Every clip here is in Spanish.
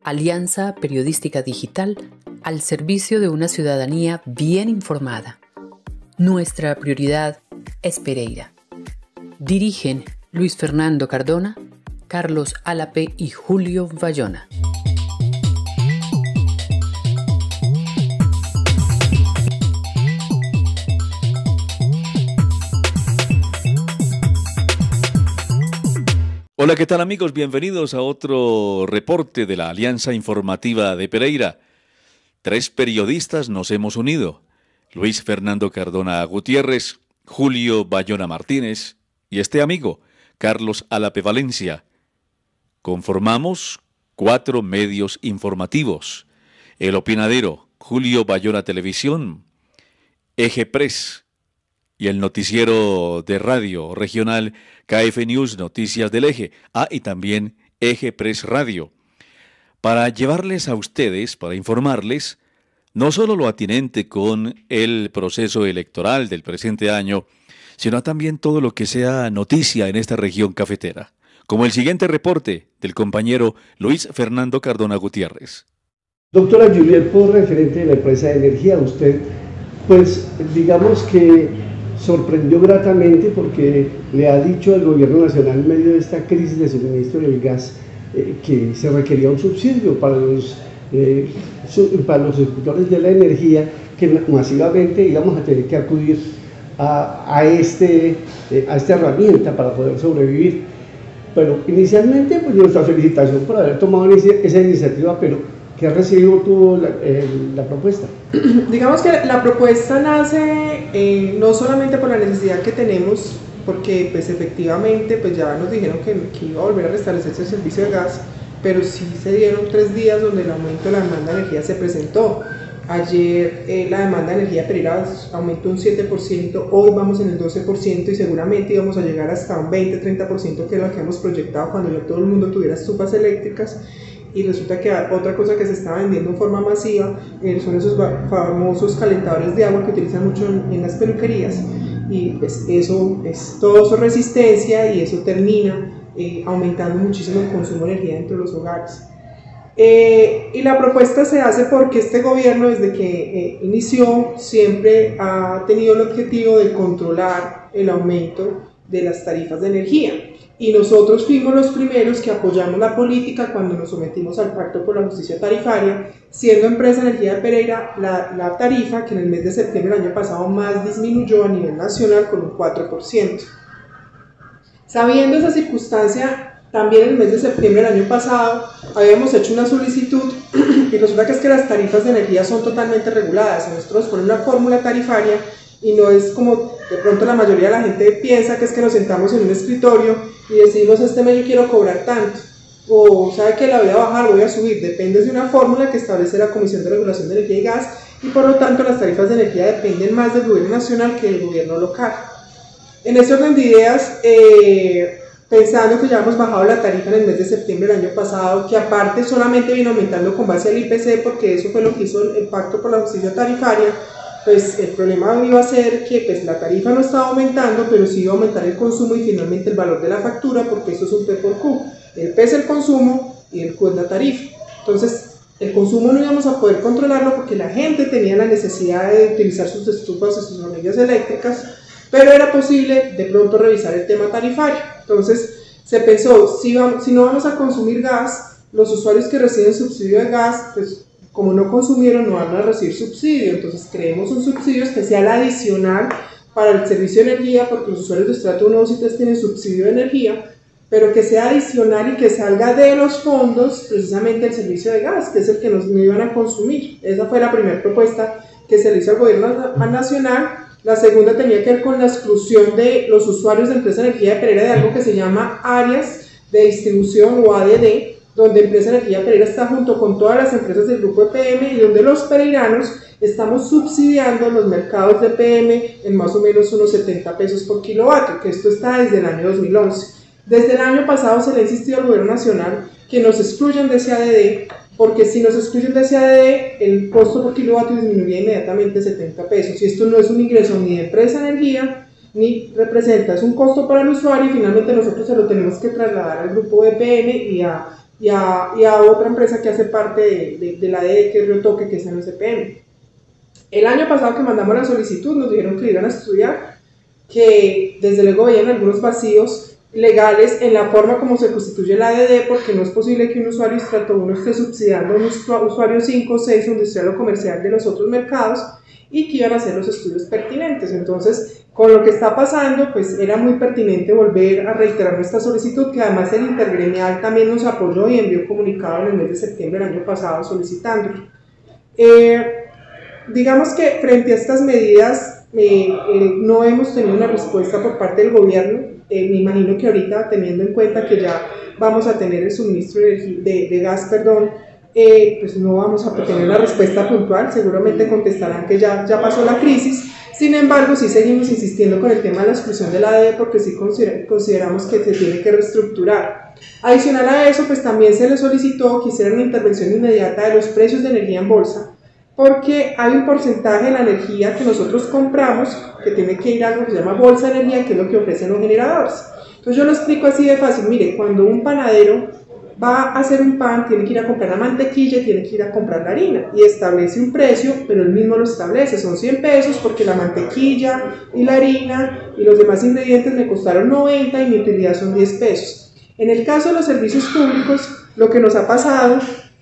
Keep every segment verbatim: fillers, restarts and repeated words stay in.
Alianza Periodística Digital al servicio de una ciudadanía bien informada. Nuestra prioridad es Pereira. Dirigen Luis Fernando Cardona, Carlos Álape y Julio Bayona. Hola, ¿qué tal amigos? Bienvenidos a otro reporte de la Alianza Informativa de Pereira. Tres periodistas nos hemos unido: Luis Fernando Cardona Gutiérrez, Julio Bayona Martínez y este amigo, Carlos Álape Valencia. Conformamos cuatro medios informativos: El Opinadero, Julio Bayona Televisión, Eje Press y el noticiero de radio regional K F News Noticias del Eje, ah, y también Eje Press Radio, para llevarles a ustedes, para informarles, no solo lo atinente con el proceso electoral del presente año, sino también todo lo que sea noticia en esta región cafetera, como el siguiente reporte del compañero Luis Fernando Cardona Gutiérrez. Doctora Juliet, por referente de la empresa de energía, usted, pues, digamos que sorprendió gratamente porque le ha dicho al gobierno nacional en medio de esta crisis de suministro del gas eh, que se requería un subsidio para los, eh, su, para los ejecutores de la energía, que masivamente íbamos a tener que acudir a, a, este, eh, a esta herramienta para poder sobrevivir. Pero inicialmente, pues, nuestra felicitación por haber tomado esa iniciativa, pero ¿qué recibo tuvo la, eh, la propuesta? Digamos que la propuesta nace eh, no solamente por la necesidad que tenemos, porque pues efectivamente pues ya nos dijeron que, que iba a volver a restablecerse el servicio de gas, pero sí se dieron tres días donde el aumento de la demanda de energía se presentó. Ayer eh, la demanda de energía Pereira aumentó un siete por ciento, hoy vamos en el doce por ciento y seguramente íbamos a llegar hasta un veinte a treinta por ciento, que es lo que hemos proyectado cuando ya todo el mundo tuviera estufas eléctricas. Y resulta que otra cosa que se está vendiendo en forma masiva eh, son esos famosos calentadores de agua que utilizan mucho en, en las peluquerías, y pues eso es todo su resistencia y eso termina eh, aumentando muchísimo el consumo de energía dentro de los hogares. Eh, y la propuesta se hace porque este gobierno, desde que eh, inició, siempre ha tenido el objetivo de controlar el aumento de las tarifas de energía. Y nosotros fuimos los primeros que apoyamos la política cuando nos sometimos al Pacto por la Justicia Tarifaria, siendo Empresa Energía de Pereira la, la tarifa que en el mes de septiembre del año pasado más disminuyó a nivel nacional con un cuatro por ciento. Sabiendo esa circunstancia, también en el mes de septiembre del año pasado habíamos hecho una solicitud y resulta que es que las tarifas de energía son totalmente reguladas. Nosotros ponemos una fórmula tarifaria y no es como de pronto la mayoría de la gente piensa, que es que nos sentamos en un escritorio y decimos: este mes yo quiero cobrar tanto, o sabe que la voy a bajar, voy a subir. Depende de una fórmula que establece la Comisión de Regulación de Energía y Gas, y por lo tanto las tarifas de energía dependen más del gobierno nacional que del gobierno local. En ese orden de ideas, eh, pensando que ya hemos bajado la tarifa en el mes de septiembre del año pasado, que aparte solamente vino aumentando con base al I P C, porque eso fue lo que hizo el Pacto por la Justicia Tarifaria, pues el problema iba a ser que pues, la tarifa no estaba aumentando, pero sí iba a aumentar el consumo y finalmente el valor de la factura, porque esto es un P por Q. El P es el consumo y el Q es la tarifa. Entonces, el consumo no íbamos a poder controlarlo porque la gente tenía la necesidad de utilizar sus estufas y sus hornillas eléctricas, pero era posible de pronto revisar el tema tarifario. Entonces, se pensó, si, vamos, si no vamos a consumir gas, los usuarios que reciben subsidio de gas, pues como no consumieron, no van a recibir subsidio. Entonces creemos un subsidio especial adicional para el servicio de energía, porque los usuarios de estrato uno, dos y tres tienen subsidio de energía, pero que sea adicional y que salga de los fondos precisamente el servicio de gas, que es el que nos no iban a consumir. Esa fue la primera propuesta que se le hizo al gobierno nacional. La segunda tenía que ver con la exclusión de los usuarios de Empresa Energía de Pereira de algo que se llama áreas de distribución o A D D, donde Empresa Energía Pereira está junto con todas las empresas del grupo de P M y donde los pereiranos estamos subsidiando los mercados de P M en más o menos unos setenta pesos por kilovatio, que esto está desde el año dos mil once. Desde el año pasado se le ha insistido al gobierno nacional que nos excluyan de ese A D D, porque si nos excluyen de ese A D D, el costo por kilovatio disminuye inmediatamente setenta pesos, y esto no es un ingreso ni de Empresa Energía, ni representa, es un costo para el usuario, y finalmente nosotros se lo tenemos que trasladar al grupo de P M y a y a, y a otra empresa que hace parte de, de, de la A D E, que es Río Toque, que es en el C P M. El año pasado que mandamos la solicitud nos dijeron que iban a estudiar, que desde luego veían algunos vacíos legales en la forma como se constituye la A D D, porque no es posible que un usuario estrato uno esté subsidiando a un usuario cinco o seis industrial o comercial de los otros mercados, y que iban a hacer los estudios pertinentes. Entonces, con lo que está pasando, pues era muy pertinente volver a reiterar nuestra solicitud, que además el intergremial también nos apoyó y envió comunicado en el mes de septiembre del año pasado solicitándolo. Eh, digamos que frente a estas medidas eh, eh, no hemos tenido una respuesta por parte del gobierno. Eh, me imagino que ahorita, teniendo en cuenta que ya vamos a tener el suministro de, de, de gas, perdón, eh, pues no vamos a tener la respuesta puntual, seguramente contestarán que ya, ya pasó la crisis. Sin embargo, sí seguimos insistiendo con el tema de la exclusión de la A D E, porque sí consider, consideramos que se tiene que reestructurar. Adicional a eso, pues también se le solicitó que hicieran una intervención inmediata de los precios de energía en bolsa, porque hay un porcentaje de la energía que nosotros compramos que tiene que ir a algo que se llama bolsa de energía, que es lo que ofrecen los generadores. Entonces yo lo explico así de fácil. Mire, cuando un panadero va a hacer un pan, tiene que ir a comprar la mantequilla y tiene que ir a comprar la harina, y establece un precio, pero él mismo lo establece, son cien pesos porque la mantequilla y la harina y los demás ingredientes me costaron noventa y mi utilidad son diez pesos. En el caso de los servicios públicos, lo que nos ha pasado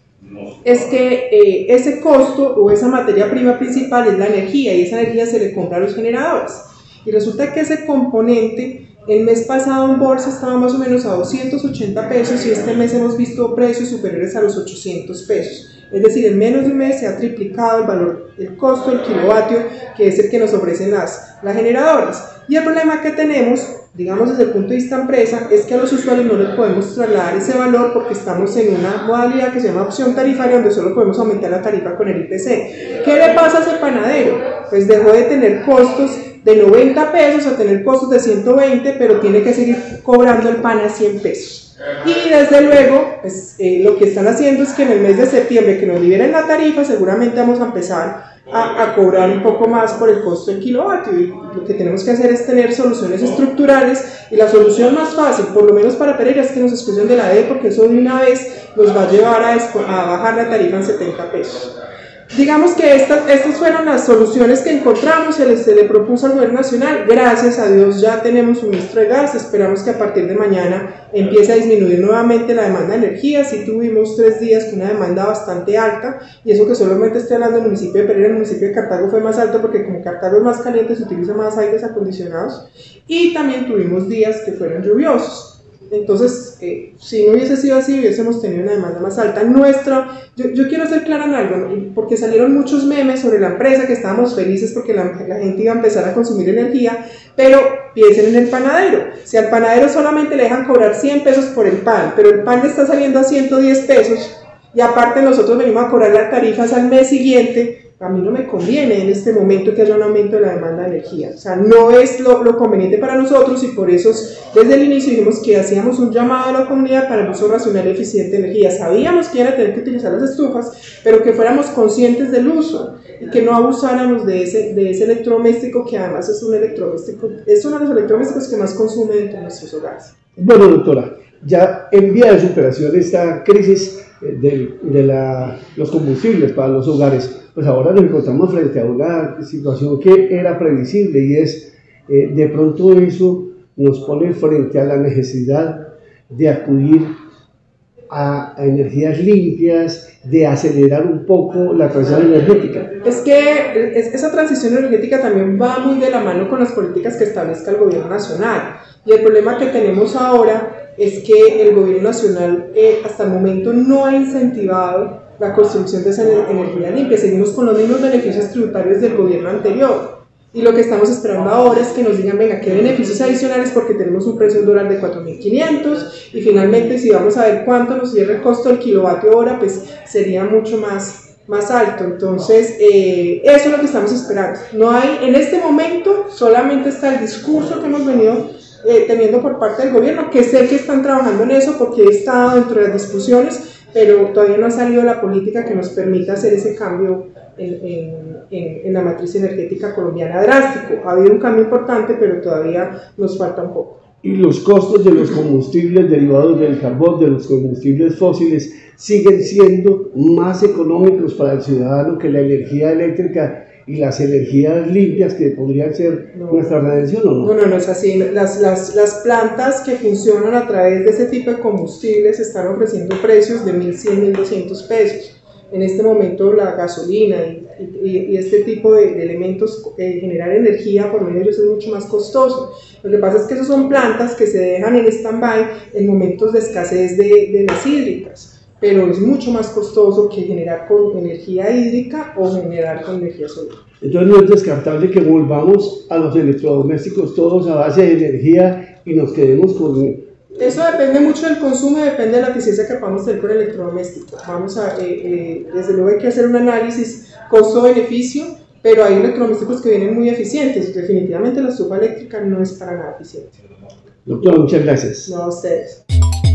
es que eh, ese costo o esa materia prima principal es la energía, y esa energía se le compra a los generadores, y resulta que ese componente el mes pasado en bolsa estaba más o menos a doscientos ochenta pesos, y este mes hemos visto precios superiores a los ochocientos pesos. Es decir, en menos de un mes se ha triplicado el valor, el costo del kilovatio, que es el que nos ofrecen las, las generadoras. Y el problema que tenemos, digamos desde el punto de vista empresa, es que a los usuarios no les podemos trasladar ese valor, porque estamos en una modalidad que se llama opción tarifaria, donde solo podemos aumentar la tarifa con el I P C. ¿Qué le pasa a ese panadero? Pues dejó de tener costos de noventa pesos a tener costos de ciento veinte, pero tiene que seguir cobrando el pan a cien pesos. Y desde luego, pues, eh, lo que están haciendo es que en el mes de septiembre, que nos liberen la tarifa, seguramente vamos a empezar a, a cobrar un poco más por el costo del kilovatio, y lo que tenemos que hacer es tener soluciones estructurales, y la solución más fácil, por lo menos para Pereira, es que nos excluyan de la A D E, porque eso de una vez nos va a llevar a, a bajar la tarifa en setenta pesos. Digamos que estas, estas fueron las soluciones que encontramos, se le, se le propuso al gobierno nacional. Gracias a Dios ya tenemos suministro de gas, esperamos que a partir de mañana empiece a disminuir nuevamente la demanda de energía. Sí tuvimos tres días con una demanda bastante alta, y eso que solamente estoy hablando del municipio de Pereira. El municipio de Cartago fue más alto, porque como Cartago es más caliente se utiliza más aires acondicionados, y también tuvimos días que fueron lluviosos. Entonces, eh, si no hubiese sido así, hubiésemos tenido una demanda más alta. Nuestra, yo, yo quiero ser clara en algo, ¿no? Porque salieron muchos memes sobre la empresa, que estábamos felices porque la, la gente iba a empezar a consumir energía, pero piensen en el panadero. Si al panadero solamente le dejan cobrar cien pesos por el pan, pero el pan le está saliendo a ciento diez pesos, y aparte nosotros venimos a cobrar las tarifas al mes siguiente, a mí no me conviene en este momento que haya un aumento de la demanda de energía. O sea, no es lo, lo conveniente para nosotros, y por eso desde el inicio dijimos que hacíamos un llamado a la comunidad para el uso racional y eficiente de energía. Sabíamos que iban a tener que utilizar las estufas, pero que fuéramos conscientes del uso y que no abusáramos de ese, de ese electrodoméstico, que además es un electrodoméstico, es uno de los electrodomésticos que más consume dentro de nuestros hogares. Bueno, doctora, ya en vía de superación de esta crisis de, de la, los combustibles para los hogares, pues ahora nos encontramos frente a una situación que era previsible, y es, eh, de pronto eso nos pone frente a la necesidad de acudir a, a energías limpias, de acelerar un poco la transición energética. Es que es, esa transición energética también va muy de la mano con las políticas que establezca el gobierno nacional, y el problema que tenemos ahora es que el gobierno nacional eh, hasta el momento no ha incentivado la construcción de esa energía limpia. Seguimos con los mismos beneficios tributarios del gobierno anterior, y lo que estamos esperando ahora es que nos digan, venga, qué beneficios adicionales, porque tenemos un precio en dólar de cuatro mil quinientos, y finalmente si vamos a ver cuánto nos cierra el costo del kilovatio hora, pues sería mucho más, más alto. Entonces eh, eso es lo que estamos esperando. No hay, en este momento solamente está el discurso que hemos venido eh, teniendo por parte del gobierno, que sé que están trabajando en eso, porque he estado dentro de las discusiones, pero todavía no ha salido la política que nos permita hacer ese cambio en, en, en, en la matriz energética colombiana drástico. Ha habido un cambio importante, pero todavía nos falta un poco. y los costos de los combustibles derivados del carbón, de los combustibles fósiles, siguen siendo más económicos para el ciudadano que la energía eléctrica y las energías limpias que podrían ser no, nuestra redención, ¿o no? No, no, no es así. Las, las, las plantas que funcionan a través de ese tipo de combustibles están ofreciendo precios de mil cien, mil doscientos pesos. En este momento la gasolina y, y, y este tipo de, de elementos, eh, generar energía por medio de ellos es mucho más costoso. Lo que pasa es que esas son plantas que se dejan en stand-by en momentos de escasez de, de las hídricas, pero es mucho más costoso que generar con energía hídrica o generar con energía solar. Entonces no es descartable que volvamos a los electrodomésticos todos a base de energía y nos quedemos con... Eso depende mucho del consumo y depende de la eficiencia que podamos tener con el electrodoméstico. Vamos a, eh, eh, desde luego hay que hacer un análisis costo-beneficio, pero hay electrodomésticos que vienen muy eficientes. Definitivamente la estufa eléctrica no es para nada eficiente. Doctor, muchas gracias. No, a ustedes.